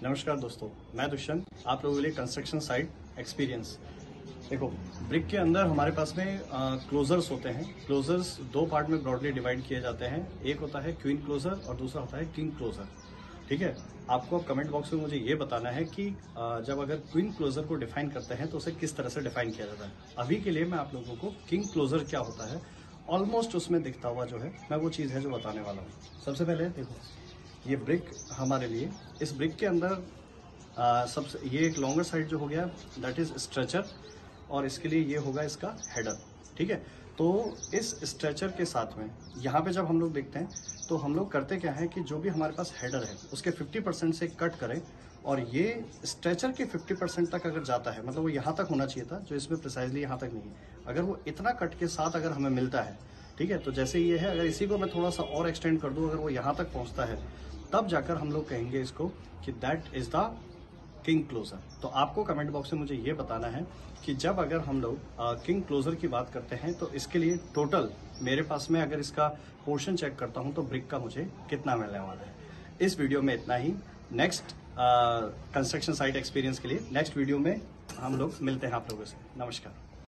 नमस्कार दोस्तों, मैं दुष्यंत आप लोगों के लिए कंस्ट्रक्शन साइट एक्सपीरियंस। देखो, ब्रिक के अंदर हमारे पास में क्लोजर्स होते हैं। क्लोजर्स दो पार्ट में ब्रॉडली डिवाइड किए जाते हैं। एक होता है क्वीन क्लोजर और दूसरा होता है किंग क्लोजर। ठीक है, आपको कमेंट बॉक्स में मुझे ये बताना है कि जब अगर क्वीन क्लोजर को डिफाइन करते हैं तो उसे किस तरह से डिफाइन किया जाता है। अभी के लिए मैं आप लोगों को किंग क्लोजर क्या होता है ऑलमोस्ट उसमें दिखता हुआ जो है मैं वो चीज़ है जो बताने वाला हूँ। सबसे पहले देखो, ये ब्रिक हमारे लिए, इस ब्रिक के अंदर सबसे ये एक लॉन्गर साइड जो हो गया दैट इज स्ट्रेचर, और इसके लिए ये होगा इसका हेडर। ठीक है, तो इस स्ट्रेचर के साथ में यहाँ पे जब हम लोग देखते हैं तो हम लोग करते क्या है कि जो भी हमारे पास हेडर है उसके 50% से कट करें, और ये स्ट्रेचर के 50% तक अगर जाता है, मतलब वो यहाँ तक होना चाहिए था, जो इसमें प्रिसाइजली यहाँ तक नहीं है। अगर वो इतना कट के साथ अगर हमें मिलता है, ठीक है, तो जैसे ये है, अगर इसी को मैं थोड़ा सा और एक्सटेंड कर दूं, अगर वो यहाँ तक पहुँचता है, तब जाकर हम लोग कहेंगे इसको कि that is the king closer. तो आपको कमेंट बॉक्स में मुझे ये बताना है कि जब अगर हम लोग किंग क्लोजर की बात करते हैं तो इसके लिए टोटल मेरे पास में अगर इसका पोर्शन चेक करता हूं तो ब्रिक का मुझे कितना मिलने वाला है। इस वीडियो में इतना ही। नेक्स्ट कंस्ट्रक्शन साइट एक्सपीरियंस के लिए नेक्स्ट वीडियो में हम लोग मिलते हैं आप लोगों से। नमस्कार।